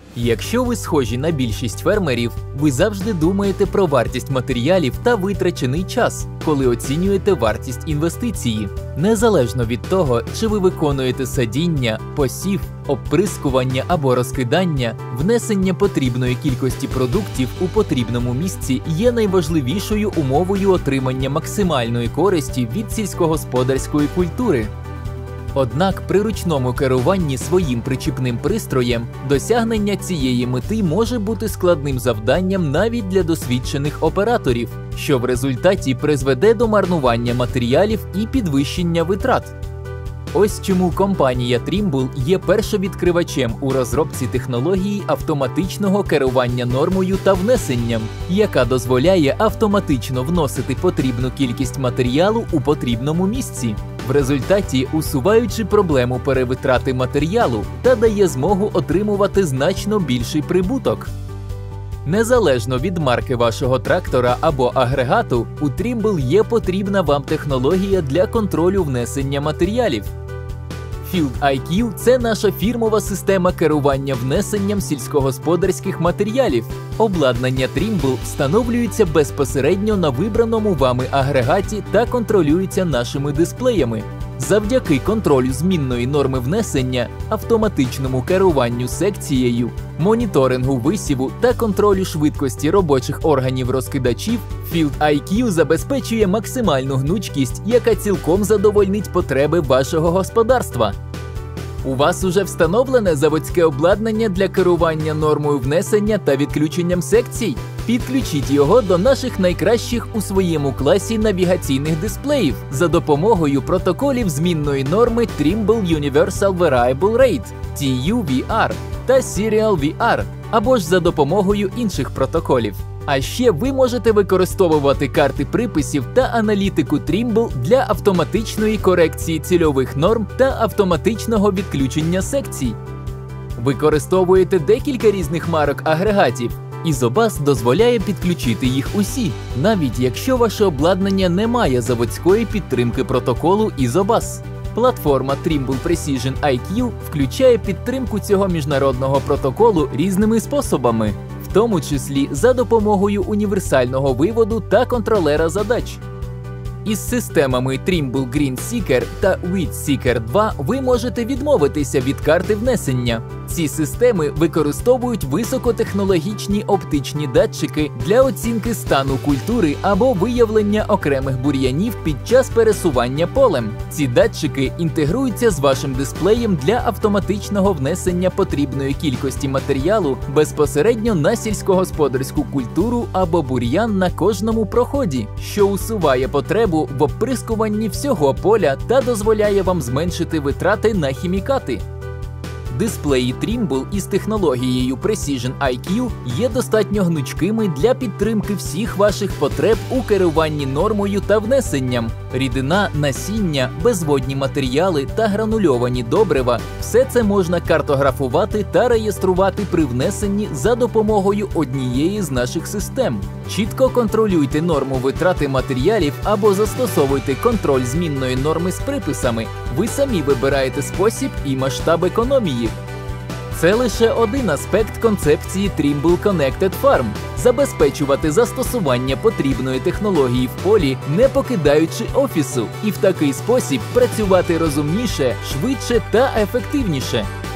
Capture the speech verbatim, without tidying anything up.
Якщо ви схожі на більшість фермерів, ви завжди думаєте про вартість матеріалів та витрачений час, коли оцінюєте вартість інвестиції. Незалежно від того, чи ви виконуєте садіння, посів, оприскування або розкидання, внесення потрібної кількості продуктів у потрібному місці є найважливішою умовою отримання максимальної користі від сільськогосподарської культури. Однак при ручному керуванні своїм причіпним пристроєм досягнення цієї мети може бути складним завданням навіть для досвідчених операторів, що в результаті призведе до марнування матеріалів і підвищення витрат. Ось чому компанія Trimble є першовідкривачем у розробці технології автоматичного керування нормою та внесенням, яка дозволяє автоматично вносити потрібну кількість матеріалу у потрібному місці, в результаті усуваючи проблему перевитрати матеріалу та дає змогу отримувати значно більший прибуток. Незалежно від марки вашого трактора або агрегату, у Trimble є потрібна вам технологія для контролю внесення матеріалів. Field ай к'ю – це наша фірмова система керування внесенням сільськогосподарських матеріалів. Обладнання Trimble встановлюється безпосередньо на вибраному вами агрегаті та контролюється нашими дисплеями. Завдяки контролю змінної норми внесення, автоматичному керуванню секцією, моніторингу висіву та контролю швидкості робочих органів розкидачів, Field ай к'ю забезпечує максимальну гнучкість, яка цілком задовольнить потреби вашого господарства. У вас уже встановлене заводське обладнання для керування нормою внесення та відключенням секцій? Підключіть його до наших найкращих у своєму класі навігаційних дисплеїв за допомогою протоколів змінної норми Trimble Universal Variable Rate Ті Ю Ві Ар та Serial Ві Ар, або ж за допомогою інших протоколів. А ще ви можете використовувати карти приписів та аналітику Trimble для автоматичної корекції цільових норм та автоматичного відключення секцій. Використовуєте декілька різних марок агрегатів? Ізобас дозволяє підключити їх усі, навіть якщо ваше обладнання не має заводської підтримки протоколу Ізобас. Платформа Trimble Precision ай к'ю включає підтримку цього міжнародного протоколу різними способами, в тому числі за допомогою універсального виводу та контролера задач. Із системами Trimble Green Seeker та Wheat Seeker два ви можете відмовитися від карти внесення. Ці системи використовують високотехнологічні оптичні датчики для оцінки стану культури або виявлення окремих бур'янів під час пересування полем. Ці датчики інтегруються з вашим дисплеєм для автоматичного внесення потрібної кількості матеріалу безпосередньо на сільськогосподарську культуру або бур'ян на кожному проході, що усуває потребу в оприскуванні всього поля та дозволяє вам зменшити витрати на хімікати. Дисплеї Trimble із технологією Precision ай к'ю є достатньо гнучкими для підтримки всіх ваших потреб у керуванні нормою та внесенням. Рідина, насіння, безводні матеріали та гранульовані добрива – все це можна картографувати та реєструвати при внесенні за допомогою однієї з наших систем. Чітко контролюйте норму витрати матеріалів або застосовуйте контроль змінної норми з приписами. Ви самі вибираєте спосіб і масштаб економії. Це лише один аспект концепції Trimble Connected Farm – забезпечувати застосування потрібної технології в полі, не покидаючи офісу, і в такий спосіб працювати розумніше, швидше та ефективніше.